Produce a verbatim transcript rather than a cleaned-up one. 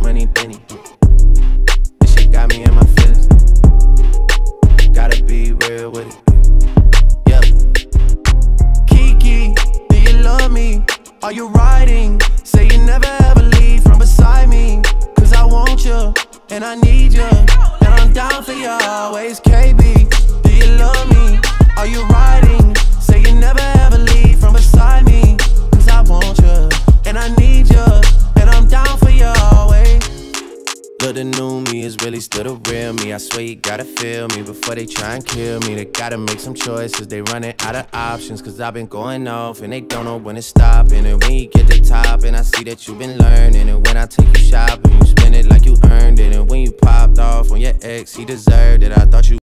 money, Benny. This shit got me in my feelings. Gotta be real with it. Yeah. Kiki, do you love me? Are you riding? Say you never ever leave from beside me. Cause I want you, and I need you, and I'm down for you always. K B, do you love me? Are you riding? Say you never ever leave from beside me. Cause I want you, and I need you, and I'm down for you always. Look, the new me is really still the real me. I swear you gotta feel me before they try and kill me. They gotta make some choices, they running out of options. Cause I've been going off and they don't know when it's stopping. And when you get to top and I see that you've been learning. And when I take you shopping, you spend it like you earned it. And when you popped off on your ex, he deserved it. I thought you